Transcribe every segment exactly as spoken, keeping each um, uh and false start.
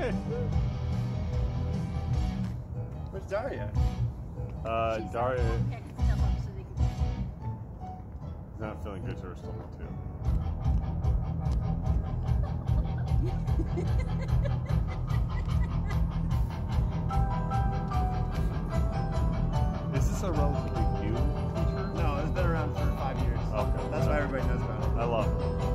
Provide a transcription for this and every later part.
Where's Daria? Uh, She's Daria like, pick stuff up so they can- is not feeling good to her stomach too. Is this a relatively new feature? No, it's been around for five years. Okay. That's why everybody knows about it. I love it.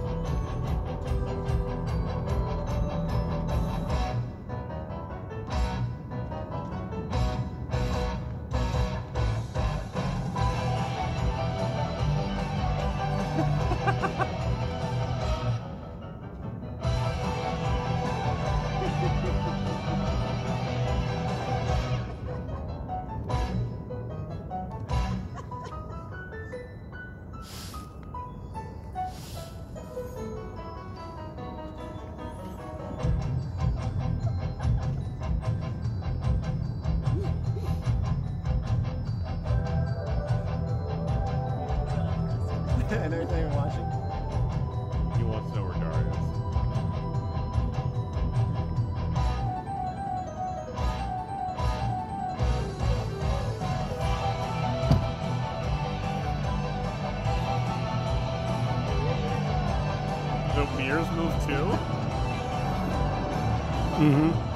And everything you're watching. He wants to know where Daria is. The mirrors move too? Mm-hmm.